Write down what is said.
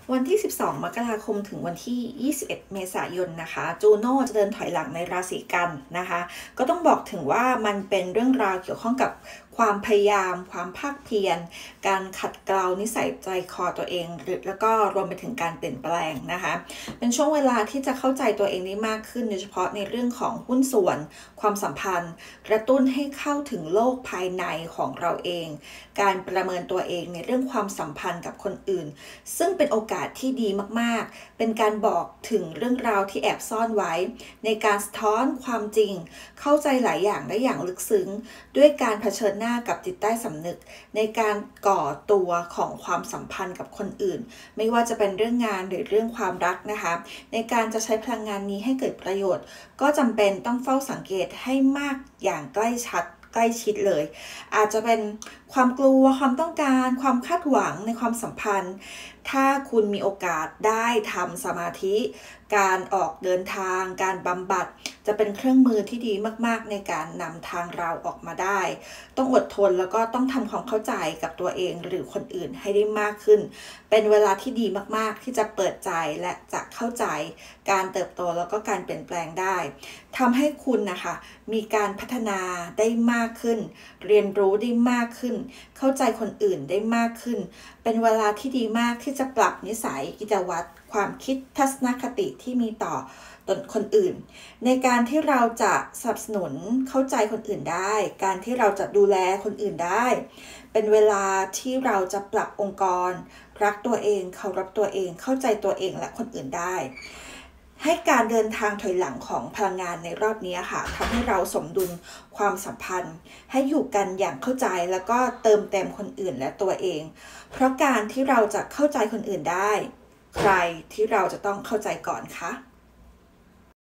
วันที่ 12 มกราคม ถึงวันที่ 21 เมษายน นะคะ จูโน่จะเดินถอยหลังในราศีกันนะคะ ก็ต้องบอกถึงว่ามันเป็นเรื่องราวเกี่ยวข้องกับความพยายาม ความภาคเพียร การขัดเกลานิสัยใจคอตัวเอง แล้วก็รวมไปถึงการเปลี่ยนแปลงนะคะ เป็นช่วงเวลาที่จะเข้าใจตัวเองได้มากขึ้น โดยเฉพาะในเรื่องของหุ้นส่วน ความสัมพันธ์ กระตุ้นให้เข้าถึงโลกภายในของเราเอง การประเมินตัวเองในเรื่องความสัมพันธ์กับคนอื่น ซึ่งเป็นโอกาสที่ดีมากๆ เป็นการบอกถึงเรื่องราวที่แอบซ่อนไว้ ในการสะท้อนความจริง เข้าใจหลายอย่างได้อย่างลึกซึ้ง ด้วยการเผชิญหน้ากับจิตใต้สำนึก ในการก่อตัวของความสัมพันธ์กับคนอื่น ไม่ว่าจะเป็นเรื่องงานหรือเรื่องความรักนะคะ ในการจะใช้พลังงานนี้ให้เกิดประโยชน์ ก็จำเป็นต้องเฝ้าสังเกตให้มากอย่างใกล้ชิดเลย อาจจะเป็นความกลัว ความต้องการ ความคาดหวังในความสัมพันธ์ ถ้าคุณมีโอกาสได้ทำสมาธิ การออกเดินทาง การบำบัด จะเป็นเครื่องมือที่ดีมากๆในการนำทางเราออกมาได้ ต้องอดทนแล้วก็ต้องทำความเข้าใจกับตัวเองหรือคนอื่นให้ได้มากขึ้น เป็นเวลาที่ดีมากๆที่จะเปิดใจและจะเข้าใจการเติบโตแล้วก็การเปลี่ยนแปลงได้ทำให้คุณนะคะมีการพัฒนาได้มากขึ้น เรียนรู้ได้มากขึ้น เข้าใจคนอื่นได้มากขึ้น เป็นเวลาที่ดีมากที่จะปรับนิสัย กิจวัตร ความคิด ทัศนคติที่มีต่อตนคนอื่น ในการที่เราจะสนับสนุนเข้าใจคนอื่นได้ การที่เราจะดูแลคนอื่นได้ เป็นเวลาที่เราจะปรับองค์กร รักตัวเอง เคารพตัวเอง เข้าใจตัวเองและคนอื่นได้ ให้การเดินทางถอยหลังของพลังงานในรอบนี้ค่ะทำให้เราสมดุลความสัมพันธ์ ให้อยู่กันอย่างเข้าใจแล้วก็เติมเต็มคนอื่นและตัวเอง เพราะการที่เราจะเข้าใจคนอื่นได้ ใครที่เราจะต้องเข้าใจก่อนคะ